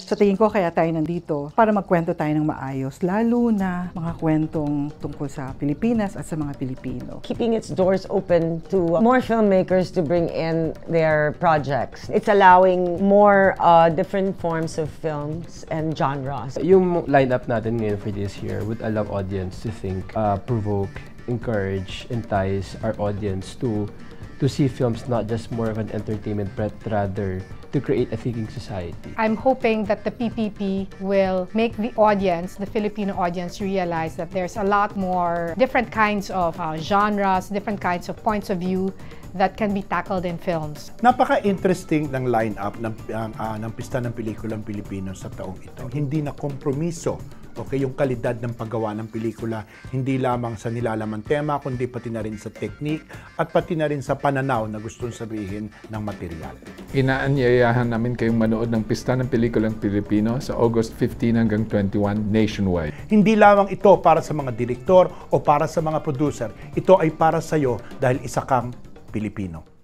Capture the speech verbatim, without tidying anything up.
Sa tingin ko kaya tayo nandito para magkwento tayo ng maayos, lalo na mga kwentong tungkol sa Pilipinas at sa mga Pilipino. Keeping its doors open to more filmmakers to bring in their projects. It's allowing more uh, different forms of films and genres. Yung lineup natin ngayon for this year would allow audience to think, uh, provoke, encourage, entice our audience to to see films not just more of an entertainment but rather to create a thinking society. I'm hoping that the P P P will make the audience, the Filipino audience, realize that there's a lot more different kinds of uh, genres, different kinds of points of view that can be tackled in films. Napaka-interesting ng line-up ng, uh, uh, ng Pista ng Pelikulang Pilipino sa taong ito. Hindi na kompromiso, okay, yung kalidad ng paggawa ng pelikula, hindi lamang sa nilalamang tema, kundi pati na rin sa technique at pati na rin sa pananaw na gustong sabihin ng material. Inaanyayahan namin kayong manood ng Pista ng Pelikulang Pilipino sa August fifteen hanggang twenty-one nationwide. Hindi lamang ito para sa mga direktor o para sa mga producer. Ito ay para sa iyo dahil isa kang Pilipino.